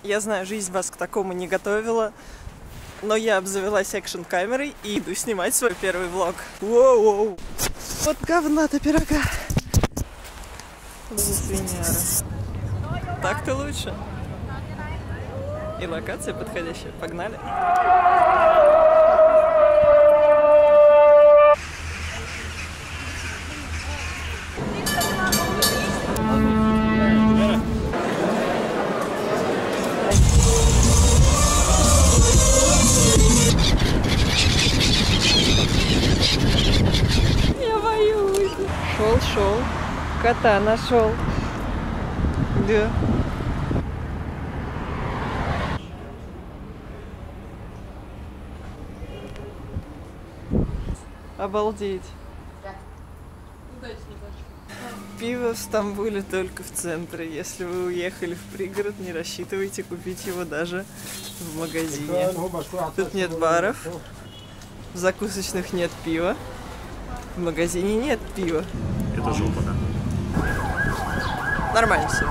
Я знаю, жизнь вас к такому не готовила, но я обзавелась экшн-камерой и иду снимать свой первый влог. Воу-воу! Вот говна-то пирога! Свиняра. Так-то лучше. И локация подходящая. Погнали! Я боюсь. Шел. Кота нашел. Да. Обалдеть. Пиво в Стамбуле только в центре. Если вы уехали в пригород, не рассчитывайте купить его даже в магазине. Тут нет баров, в закусочных нет пива, в магазине нет пива. Это жопа, да? Нормально все.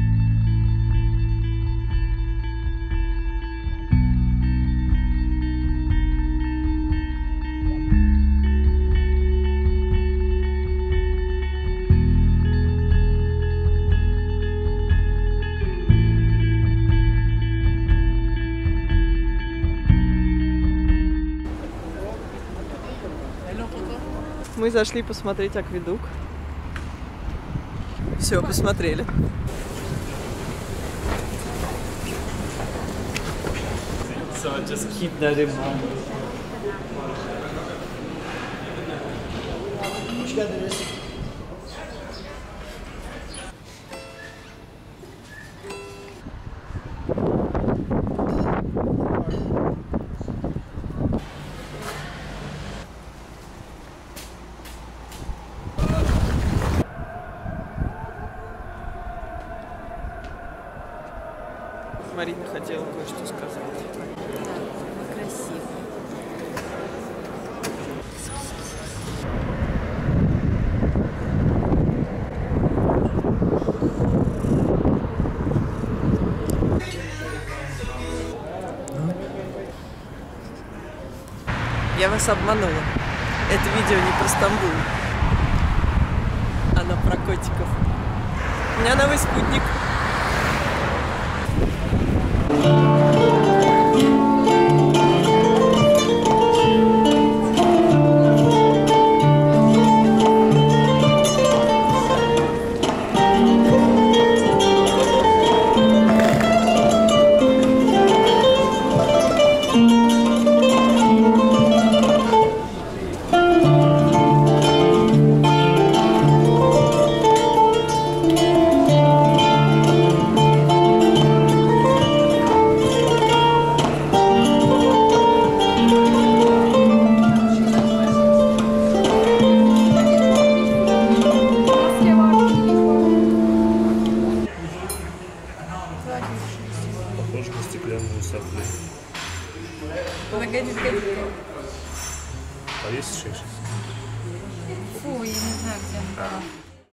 Мы зашли посмотреть акведук. Все, посмотрели. So just keep that in mind. Hoş geldiniz. Марина хотела кое-что сказать. Вы красивый. Я вас обманула. Это видео не про Стамбул. Оно про котиков. У меня новый спутник. Похож на стеклянную соплю. Погоди. Повесишь их? Фу, я не знаю, где она была.